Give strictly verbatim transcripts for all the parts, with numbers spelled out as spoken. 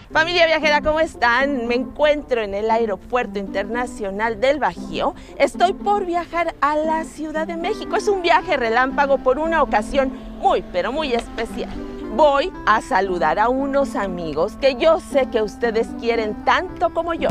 Familia viajera, ¿cómo están? Me encuentro en el Aeropuerto Internacional del Bajío. Estoy por viajar a la Ciudad de México. Es un viaje relámpago por una ocasión muy, pero muy especial. Voy a saludar a unos amigos que yo sé que ustedes quieren tanto como yo.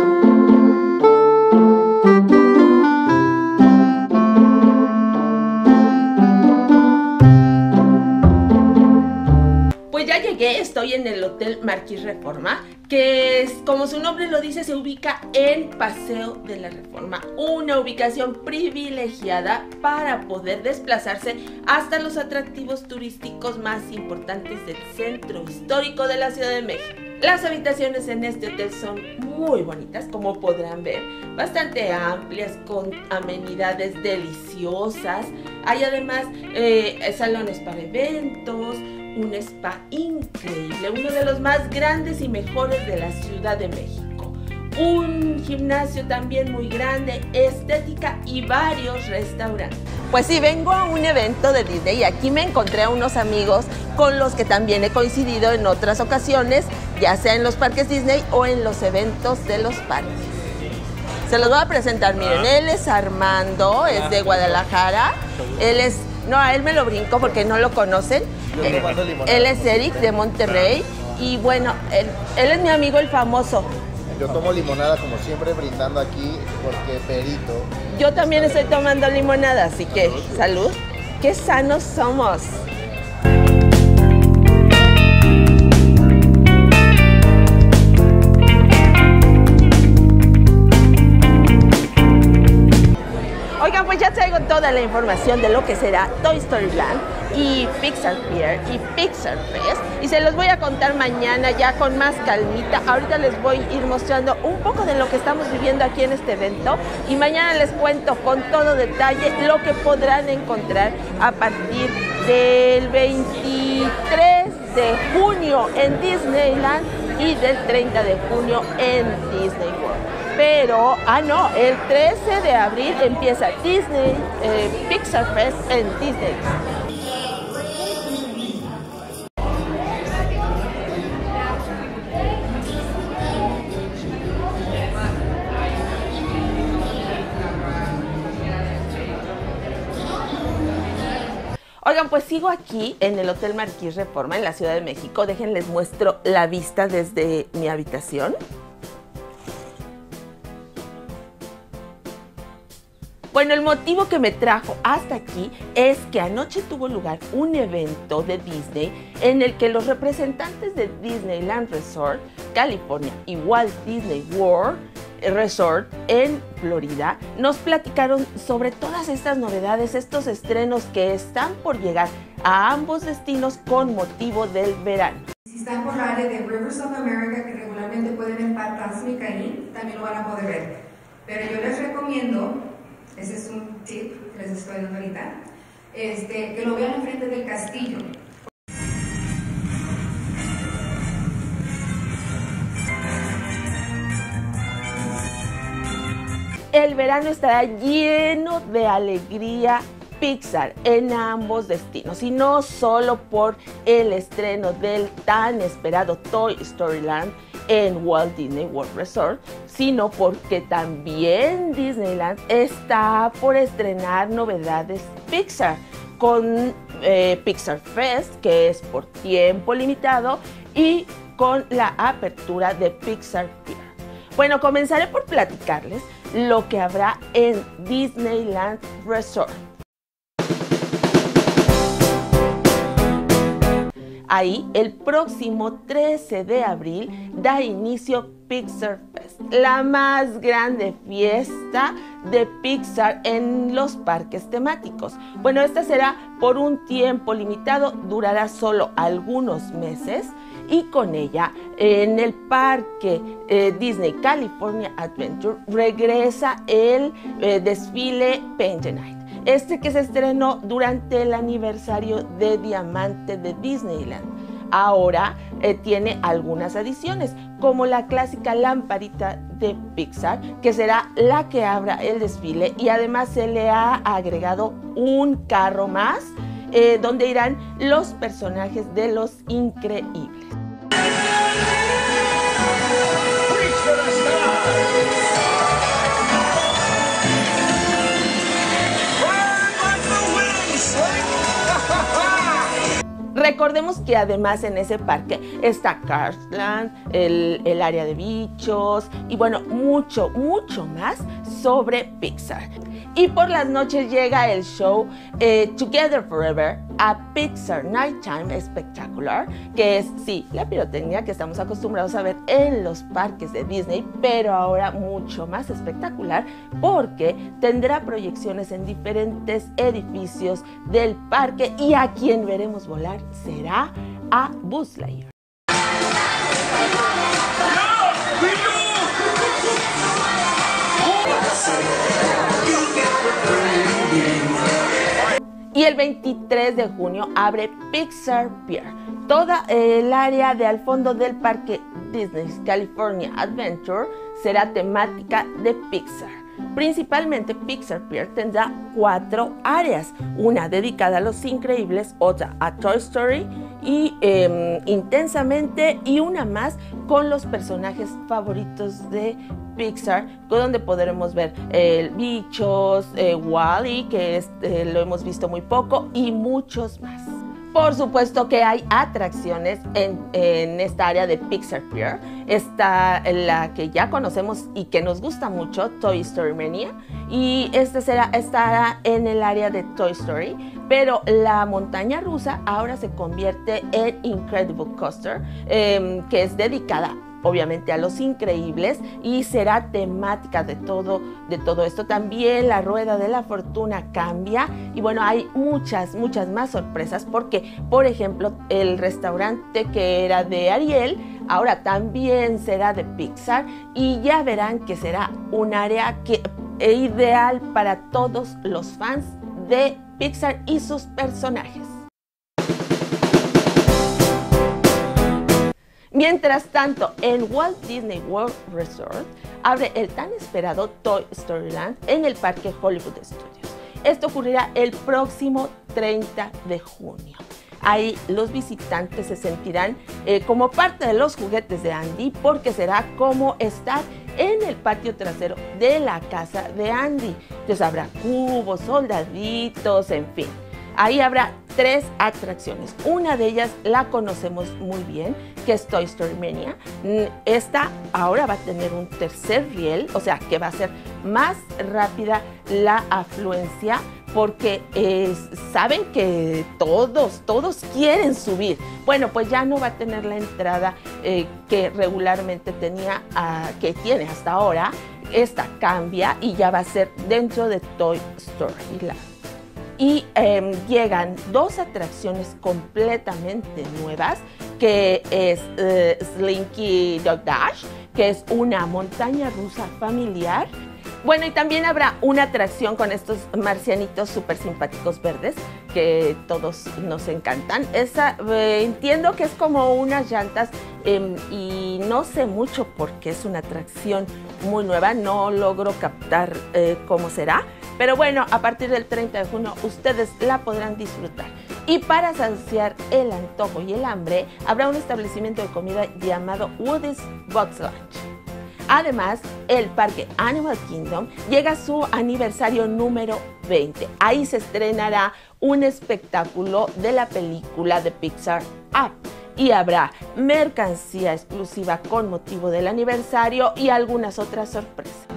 Pues ya llegué, estoy en el Hotel Marquis Reforma, que es, como su nombre lo dice, se ubica en Paseo de la Reforma, una ubicación privilegiada para poder desplazarse hasta los atractivos turísticos más importantes del centro histórico de la Ciudad de México. Las habitaciones en este hotel son muy bonitas, como podrán ver, bastante amplias, con amenidades deliciosas. Hay además eh, salones para eventos, un spa increíble, uno de los más grandes y mejores de la Ciudad de México. Un gimnasio también muy grande, estética y varios restaurantes. Pues sí, vengo a un evento de Disney y aquí me encontré a unos amigos con los que también he coincidido en otras ocasiones, ya sea en los parques Disney o en los eventos de los parques. Se los voy a presentar, miren, él es Armando, es de Guadalajara, él es, no, a él me lo brinco porque no lo conocen, él, él es Eric de Monterrey y bueno, él, él es mi amigo el famoso. Yo tomo limonada como siempre brindando aquí porque perito. Yo también estoy tomando limonada, así que salud. ¡Qué sanos somos! Oigan, pues ya traigo toda la información de lo que será Toy Story Land y Pixar Pier y Pixar Fest y se los voy a contar mañana ya con más calmita. Ahorita les voy a ir mostrando un poco de lo que estamos viviendo aquí en este evento y mañana les cuento con todo detalle lo que podrán encontrar a partir del veintitrés de junio en Disneyland y del treinta de junio en Disney World. Pero, ah no, el trece de abril empieza Disney eh, Pixar Fest en Disney. Oigan, pues sigo aquí en el Hotel Marquis Reforma en la Ciudad de México. Déjenles muestro la vista desde mi habitación. Bueno, el motivo que me trajo hasta aquí es que anoche tuvo lugar un evento de Disney en el que los representantes de Disneyland Resort, California y Walt Disney World Resort en Florida nos platicaron sobre todas estas novedades, estos estrenos que están por llegar a ambos destinos con motivo del verano. Si están por la área de Rivers of America, que regularmente pueden ver Fantasmic ahí, también lo van a poder ver. Pero yo les recomiendo, ese es un tip que les estoy dando ahorita, este, que lo vean enfrente del castillo. El verano estará lleno de alegría Pixar en ambos destinos y no solo por el estreno del tan esperado Toy Story Land en Walt Disney World Resort, sino porque también Disneyland está por estrenar novedades Pixar con eh, Pixar Fest, que es por tiempo limitado, y con la apertura de Pixar Pier. Bueno, comenzaré por platicarles lo que habrá en Disneyland Resort. Ahí, el próximo trece de abril, da inicio Pixar Fest, la más grande fiesta de Pixar en los parques temáticos. Bueno, esta será por un tiempo limitado, durará solo algunos meses y con ella en el parque eh, Disney California Adventure regresa el eh, desfile Paint the Night. Este que se estrenó durante el aniversario de Diamante de Disneyland. Ahora eh, tiene algunas adiciones, como la clásica lamparita de Pixar, que será la que abra el desfile, y además se le ha agregado un carro más, eh, donde irán los personajes de Los Increíbles. Recordemos que además en ese parque está Cars Land, el, el área de bichos y bueno, mucho, mucho más sobre Pixar. Y por las noches llega el show eh, Together Forever, a Pixar Nighttime Spectacular, que es, sí, la pirotecnia que estamos acostumbrados a ver en los parques de Disney, pero ahora mucho más espectacular porque tendrá proyecciones en diferentes edificios del parque y a quien veremos volar será a Buzz Lightyear. Y el veintitrés de junio abre Pixar Pier. Toda el área de al fondo del parque Disney's California Adventure será temática de Pixar. Principalmente Pixar Pier tendrá cuatro áreas, una dedicada a Los Increíbles, otra a Toy Story y eh, Intensamente y una más con los personajes favoritos de Pixar, donde podremos ver eh, bichos, eh, Wall-E, que es, eh, lo hemos visto muy poco, y muchos más. Por supuesto que hay atracciones en, en esta área de Pixar Pier. Está la que ya conocemos y que nos gusta mucho, Toy Story Mania. Y este será, estará en el área de Toy Story. Pero la montaña rusa ahora se convierte en Incredible Coaster, eh, que es dedicada obviamente a Los Increíbles y será temática de todo, de todo esto. También la Rueda de la Fortuna cambia y bueno, hay muchas, muchas más sorpresas porque, por ejemplo, el restaurante que era de Ariel ahora también será de Pixar y ya verán que será un área que, e ideal para todos los fans de Pixar y sus personajes. Mientras tanto, en Walt Disney World Resort abre el tan esperado Toy Story Land en el parque Hollywood Studios. Esto ocurrirá el próximo treinta de junio. Ahí los visitantes se sentirán eh, como parte de los juguetes de Andy porque será como estar en el patio trasero de la casa de Andy. Entonces habrá cubos, soldaditos, en fin. Ahí habrá tres atracciones. Una de ellas la conocemos muy bien, que es Toy Story Mania. Esta ahora va a tener un tercer riel, o sea que va a ser más rápida la afluencia porque eh, saben que todos, todos quieren subir. Bueno, pues ya no va a tener la entrada eh, que regularmente tenía, uh, que tiene hasta ahora. Esta cambia y ya va a ser dentro de Toy Story Land. Y eh, llegan dos atracciones completamente nuevas, que es eh, Slinky Dog Dash, que es una montaña rusa familiar. Bueno, y también habrá una atracción con estos marcianitos súper simpáticos verdes, que todos nos encantan. Esa, eh, entiendo que es como unas llantas eh, y no sé mucho porque es una atracción muy nueva, no logro captar eh, cómo será. Pero bueno, a partir del treinta de junio ustedes la podrán disfrutar. Y para saciar el antojo y el hambre, habrá un establecimiento de comida llamado Woody's Box Lunch. Además, el parque Animal Kingdom llega a su aniversario número veinte. Ahí se estrenará un espectáculo de la película de Pixar Up. Y habrá mercancía exclusiva con motivo del aniversario y algunas otras sorpresas.